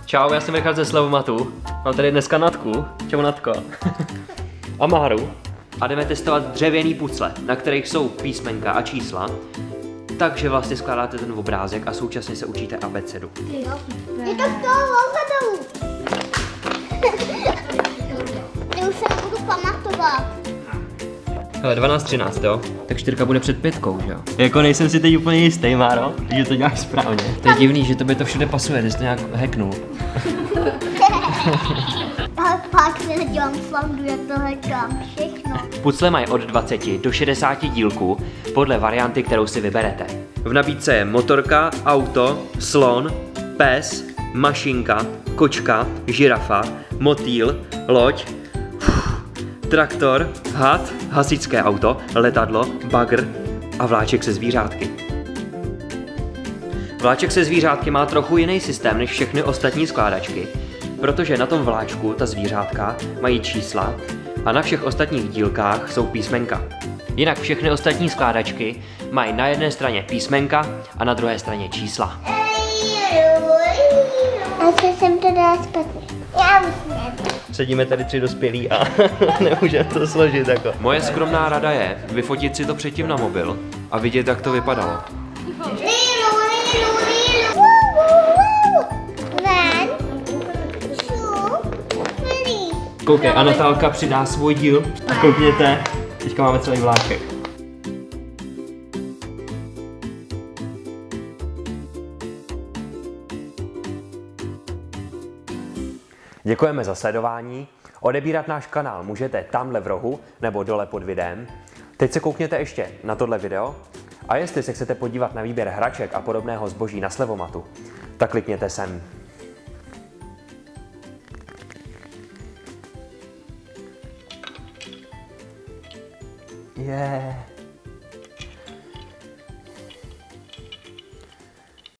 Čau, já jsem Richard ze Slevomatu. Mám tady dneska Natku. Čau Natko. A Máru. A jdeme testovat dřevěný pucle, na kterých jsou písmenka a čísla. Takže vlastně skládáte ten obrázek a současně se učíte abecedu. Je to v toho logotu. Já už se nebudu pamatovat. Hele, 12:13, jo? Tak 4 bude před 5, že jo? Jako nejsem si teď úplně jistý, Máro, že to děláš správně. To je divný, že tobě to všude pasuje, ty jsi to nějak hacknul. Ale pak se nedělám slandu, jak tohle dělám všechno. Pucle mají od 20 do 60 dílků podle varianty, kterou si vyberete. V nabídce je motorka, auto, slon, pes, mašinka, kočka, žirafa, motýl, loď, traktor, had, hasičské auto, letadlo, bagr a vláček se zvířátky. Vláček se zvířátky má trochu jiný systém než všechny ostatní skládačky, protože na tom vláčku ta zvířátka mají čísla a na všech ostatních dílkách jsou písmenka. Jinak všechny ostatní skládačky mají na jedné straně písmenka a na druhé straně čísla. A co jsem to dala špatně? Já už nevím. Sedíme tady 3 dospělí a nemůžeme to složit jako. Moje skromná rada je vyfotit si to předtím na mobil a vidět, jak to vypadalo. Koukej, a Natálka přidá svůj díl. Koukněte, teďka máme celý vláček. Děkujeme za sledování. Odebírat náš kanál můžete tamhle v rohu nebo dole pod videem. Teď se koukněte ještě na tohle video. A jestli se chcete podívat na výběr hraček a podobného zboží na Slevomatu, tak klikněte sem. Yeah.